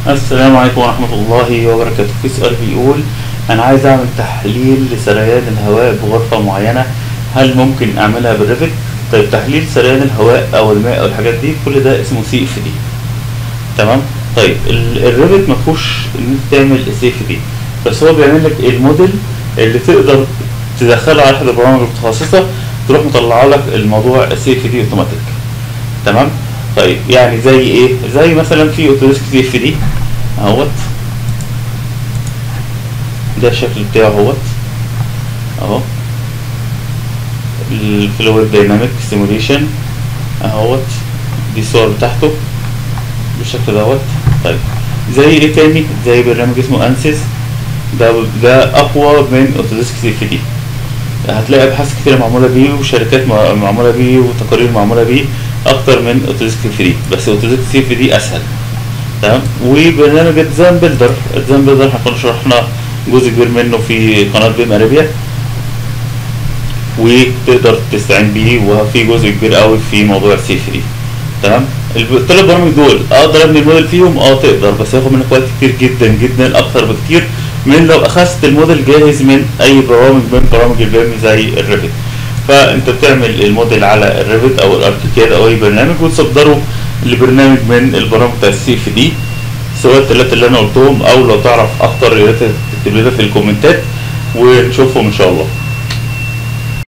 السلام عليكم ورحمة الله وبركاته. في سؤال بيقول أنا عايز أعمل تحليل لسريان الهواء بغرفة معينة، هل ممكن أعملها بالريفت؟ طيب تحليل سريان الهواء أو الماء أو الحاجات دي كل ده اسمه سي اف دي. تمام. طيب الريفت مفهوش إن أنت تعمل السي اف دي، بس هو بيعمل لك الموديل اللي تقدر تدخله على أحد البرامج المتخصصة تروح مطلع لك الموضوع السي اف دي اوتوماتيك. تمام. طيب يعني زي ايه؟ زي مثلا في اوتوديسك سي اف دي اهوت، ده الشكل بتاعه اهوت اهو، الفلويد دايناميك سيموليشن اهوت، دي الصور بتاعته بالشكل دوت. طيب زي ايه تاني؟ زي برنامج اسمه انسيس، ده اقوى من اوتوديسك سي اف دي، هتلاقي ابحاث كتير معموله بيه وشركات معموله بيه وتقارير معموله بيه اكتر من اوتوديسك سي اف دي، بس اوتوديسك سي اف دي اسهل. تمام. وبرنامج الديزاين بيلدر، الديزاين بيلدر هنكون شرحنا جزء كبير منه في قناه بيم اريبيا، وتقدر تستعين بيه، وفي جزء كبير قوي في موضوع السي اف دي. تمام. الثلاث برامج دول اقدر ابني الموديل فيهم؟ تقدر، بس هياخد منك وقت كتير جدا جدا، اكتر بكتير من لو اخذت الموديل جاهز من اي برامج من برامج البيم زي الريفت. فانت بتعمل الموديل على الريفت او الاركيكاد او اي برنامج وتصدره لبرنامج من البرامج بتاع السي اف دي، سواء الثلاثه اللي انا قلتهم، او لو تعرف اكتر يا ريت تكتب لنا في الكومنتات ونشوفهم ان شاء الله.